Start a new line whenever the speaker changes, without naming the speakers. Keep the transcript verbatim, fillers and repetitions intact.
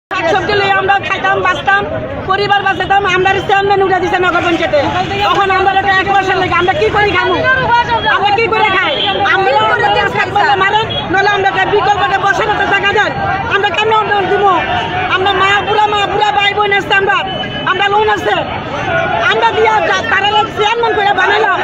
শাকসবজি লই আমরা খাইতাম বাঁচতাম পরিবার বাঁচাতাম আমরা চেয়ারম্যান উঠে দিচ্ছে নগর পঞ্চায়েতে তখন আমরা একটা এক বছর লেগে আমরা কি করি খাবো আমরা কি করে খাই আমরা মারেন নলে আমরা বিকল্পটা বসার একটা জায়গা দেন আমরা কেমন দিব আমরা মা বুড়া মা বুড়া ভাই বোন আসছে আমরা আমরা লোন আছে আমরা দিয়া তারা চেয়ারম্যান করে বানাইলাম